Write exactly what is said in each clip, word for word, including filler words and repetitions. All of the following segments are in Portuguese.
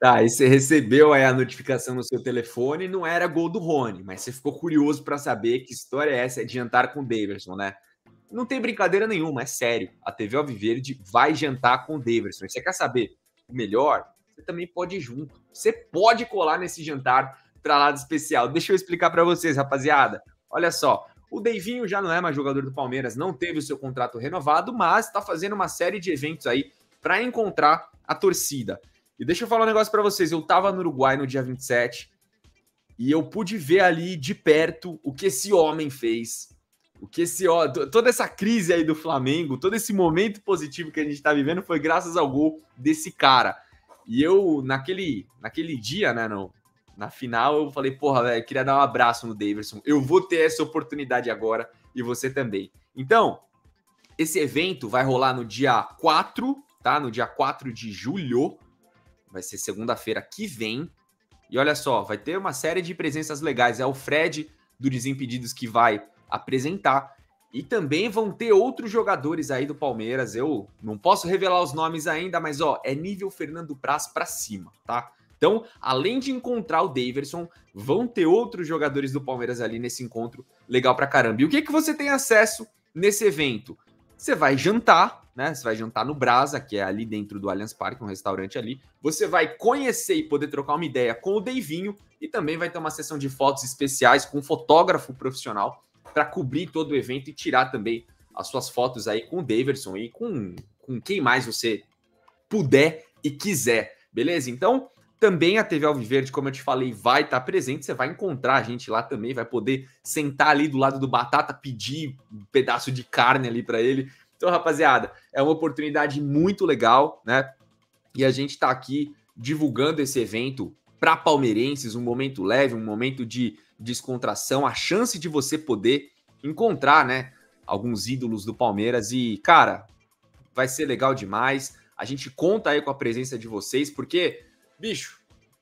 Tá, e você recebeu aí a notificação no seu telefone, não era gol do Rony, mas você ficou curioso para saber que história é essa, é de jantar com o Daverson, né? Não tem brincadeira nenhuma, é sério. A T V Alviverde vai jantar com o Daverson. E você quer saber o melhor? Você também pode ir junto. Você pode colar nesse jantar para lado especial. Deixa eu explicar para vocês, rapaziada. Olha só, o Deivinho já não é mais jogador do Palmeiras, não teve o seu contrato renovado, mas está fazendo uma série de eventos aí para encontrar a torcida. E deixa eu falar um negócio para vocês. Eu tava no Uruguai no dia vinte e sete e eu pude ver ali de perto o que esse homem fez. O que esse ó, toda essa crise aí do Flamengo, todo esse momento positivo que a gente tá vivendo foi graças ao gol desse cara. E eu, naquele, naquele dia, né, no, na final, eu falei, porra, velho, queria dar um abraço no Daverson. Eu vou ter essa oportunidade agora e você também. Então, esse evento vai rolar no dia quatro, tá? No dia quatro de julho. Vai ser segunda-feira que vem. E olha só, vai ter uma série de presenças legais. É o Fred do Desimpedidos que vai apresentar. E também vão ter outros jogadores aí do Palmeiras. Eu não posso revelar os nomes ainda, mas ó, é nível Fernando Praz pra cima, tá? Então, além de encontrar o Daverson, vão ter outros jogadores do Palmeiras ali nesse encontro legal pra caramba. E o que que você tem acesso nesse evento? Você vai jantar, né? Você vai jantar no Brasa, que é ali dentro do Allianz Parque, um restaurante ali. Você vai conhecer e poder trocar uma ideia com o Deivinho e também vai ter uma sessão de fotos especiais com um fotógrafo profissional para cobrir todo o evento e tirar também as suas fotos aí com o Daverson e com, com quem mais você puder e quiser, beleza? Então, também a T V Alviverde, como eu te falei, vai estar presente, você vai encontrar a gente lá também, vai poder sentar ali do lado do Batata, pedir um pedaço de carne ali para ele. Então, rapaziada, é uma oportunidade muito legal, né? E a gente tá aqui divulgando esse evento para palmeirenses, um momento leve, um momento de descontração, a chance de você poder encontrar, né, alguns ídolos do Palmeiras e, cara, vai ser legal demais. A gente conta aí com a presença de vocês, porque, bicho,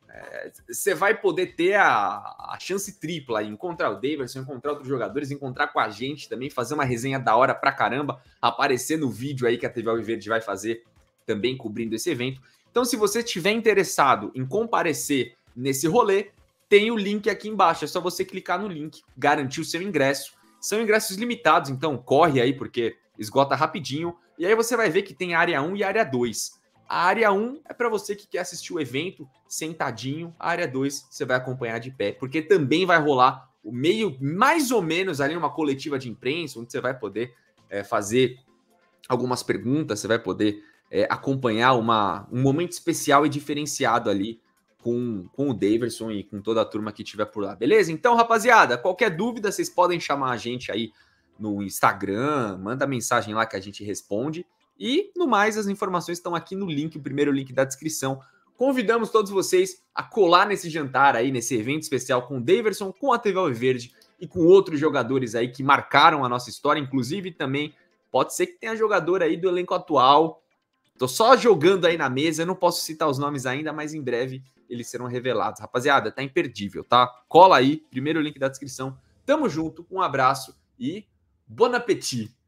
você é, vai poder ter a, a chance tripla aí, encontrar o Daverson, encontrar outros jogadores, encontrar com a gente também, fazer uma resenha da hora pra caramba, aparecer no vídeo aí que a T V Alviverde vai fazer também cobrindo esse evento. Então, se você estiver interessado em comparecer nesse rolê, tem o link aqui embaixo, é só você clicar no link, garantir o seu ingresso. São ingressos limitados, então corre aí porque esgota rapidinho. E aí você vai ver que tem área um e área dois. A área um é para você que quer assistir o evento sentadinho. A área dois você vai acompanhar de pé, porque também vai rolar o meio, mais ou menos ali uma coletiva de imprensa, onde você vai poder é, fazer algumas perguntas, você vai poder é, acompanhar uma, um momento especial e diferenciado ali com, com o Daverson e com toda a turma que estiver por lá, beleza? Então, rapaziada, qualquer dúvida, vocês podem chamar a gente aí no Instagram, manda mensagem lá que a gente responde. E, no mais, as informações estão aqui no link, o primeiro link da descrição. Convidamos todos vocês a colar nesse jantar aí, nesse evento especial com o Daverson, com a T V Alviverde e com outros jogadores aí que marcaram a nossa história. Inclusive, também pode ser que tenha jogador aí do elenco atual. Tô só jogando aí na mesa, eu não posso citar os nomes ainda, mas em breve eles serão revelados. Rapaziada, tá imperdível, tá? Cola aí, primeiro link da descrição. Tamo junto, um abraço e bon appétit!